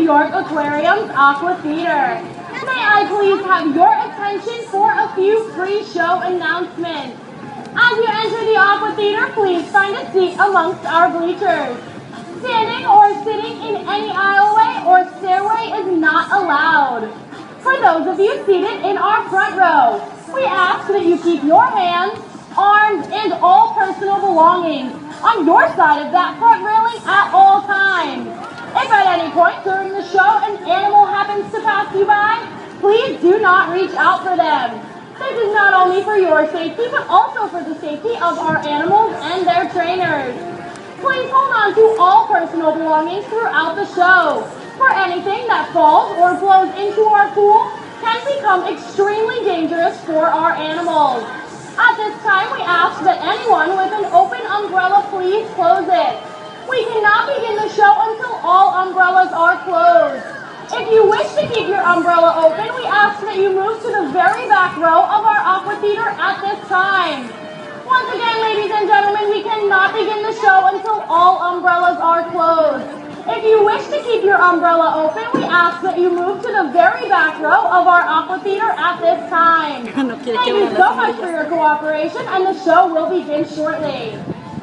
York Aquarium's Aqua Theater. May I please have your attention for a few pre-show announcements. As you enter the Aqua Theater, please find a seat amongst our bleachers. Standing or sitting in any aisleway or stairway is not allowed. For those of you seated in our front row, we ask that you keep your hands, arms, and all personal belongings on your side of that front railing at all times. If at any point during the show an animal happens to pass you by, please do not reach out for them. This is not only for your safety, but also for the safety of our animals and their trainers. Please hold on to all personal belongings throughout the show, for anything that falls or blows into our pool can become extremely dangerous for our animals. At this time, we ask that anyone with an open umbrella please close it. We cannot begin the show until all umbrellas are closed. If you wish to keep your umbrella open, we ask that you move to the very back row of our Aqua Theater at this time. Once again, ladies and gentlemen, we cannot begin the show until all umbrellas are closed. If you wish to keep your umbrella open, we ask that you move to the very back row of our Aqua Theater at this time. Thank you so much for your cooperation, and the show will begin shortly.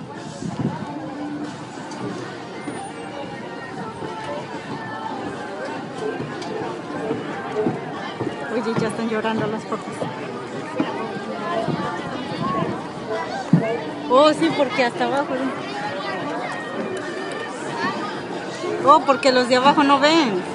Oye, ya están llorando las papas. Oh, sí, porque hasta abajo. Oh, porque los de abajo no ven.